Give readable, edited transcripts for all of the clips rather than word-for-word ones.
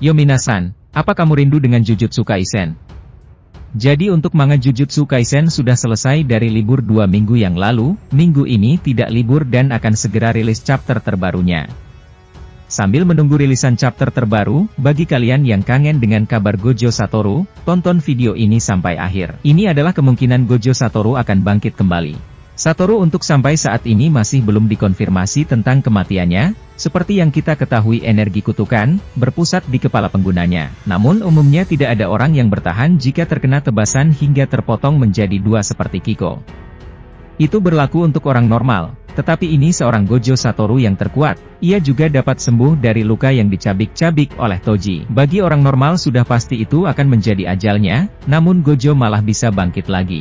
Yo minasan, apa kamu rindu dengan Jujutsu Kaisen? Jadi untuk manga Jujutsu Kaisen sudah selesai dari libur 2 minggu yang lalu, minggu ini tidak libur dan akan segera rilis chapter terbarunya. Sambil menunggu rilisan chapter terbaru, bagi kalian yang kangen dengan kabar Gojo Satoru, tonton video ini sampai akhir. Ini adalah kemungkinan Gojo Satoru akan bangkit kembali. Satoru untuk sampai saat ini masih belum dikonfirmasi tentang kematiannya, seperti yang kita ketahui energi kutukan, berpusat di kepala penggunanya. Namun umumnya tidak ada orang yang bertahan jika terkena tebasan hingga terpotong menjadi 2 seperti Kiko. Itu berlaku untuk orang normal, tetapi ini seorang Gojo Satoru yang terkuat, ia juga dapat sembuh dari luka yang dicabik-cabik oleh Toji. Bagi orang normal sudah pasti itu akan menjadi ajalnya, namun Gojo malah bisa bangkit lagi.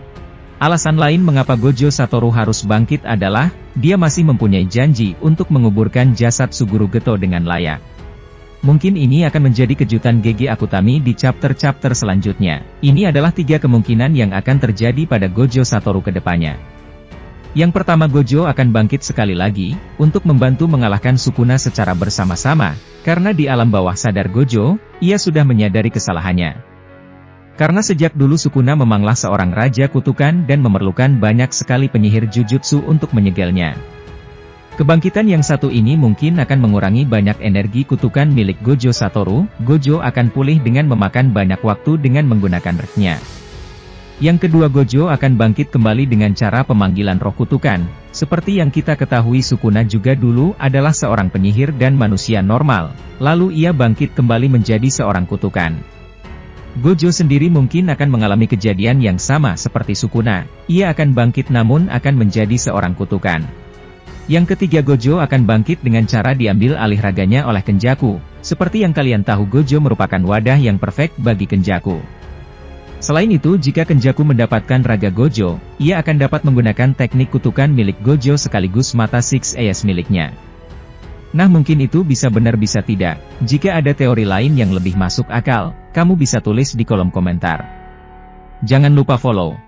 Alasan lain mengapa Gojo Satoru harus bangkit adalah, dia masih mempunyai janji untuk menguburkan jasad Suguru Geto dengan layak. Mungkin ini akan menjadi kejutan GG Akutami di chapter-chapter selanjutnya. Ini adalah 3 kemungkinan yang akan terjadi pada Gojo Satoru ke depannya. Yang pertama, Gojo akan bangkit sekali lagi, untuk membantu mengalahkan Sukuna secara bersama-sama, karena di alam bawah sadar Gojo, ia sudah menyadari kesalahannya. Karena sejak dulu Sukuna memanglah seorang raja kutukan dan memerlukan banyak sekali penyihir Jujutsu untuk menyegelnya. Kebangkitan yang satu ini mungkin akan mengurangi banyak energi kutukan milik Gojo Satoru. Gojo akan pulih dengan memakan banyak waktu dengan menggunakan rohnya. Yang kedua, Gojo akan bangkit kembali dengan cara pemanggilan roh kutukan. Seperti yang kita ketahui, Sukuna juga dulu adalah seorang penyihir dan manusia normal, lalu ia bangkit kembali menjadi seorang kutukan. Gojo sendiri mungkin akan mengalami kejadian yang sama seperti Sukuna, ia akan bangkit namun akan menjadi seorang kutukan. Yang ketiga, Gojo akan bangkit dengan cara diambil alih raganya oleh Kenjaku. Seperti yang kalian tahu, Gojo merupakan wadah yang perfect bagi Kenjaku. Selain itu, jika Kenjaku mendapatkan raga Gojo, ia akan dapat menggunakan teknik kutukan milik Gojo sekaligus mata Six Eyes miliknya. Nah, mungkin itu bisa benar bisa tidak. Jika ada teori lain yang lebih masuk akal, kamu bisa tulis di kolom komentar. Jangan lupa follow